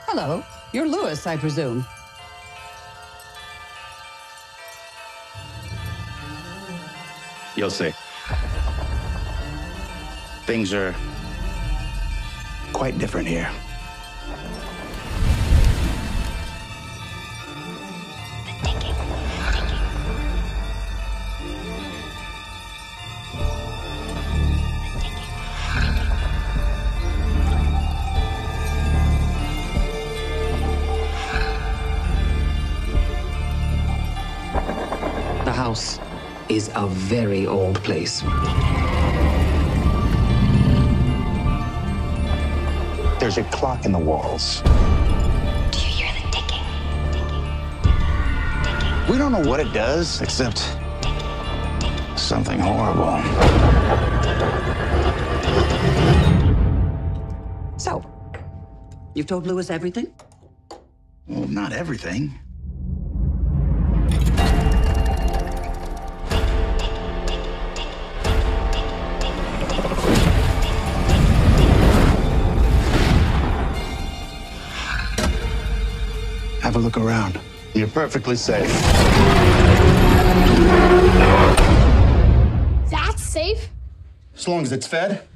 Hello. You're Lewis, I presume. You'll see. Things are quite different here. The house is a very old place. There's a clock in the walls. Do you hear the ticking? We don't know what it does, except something horrible. So, you've told Lewis everything? Well, not everything. Have a look around. You're perfectly safe. That's safe? As long as it's fed.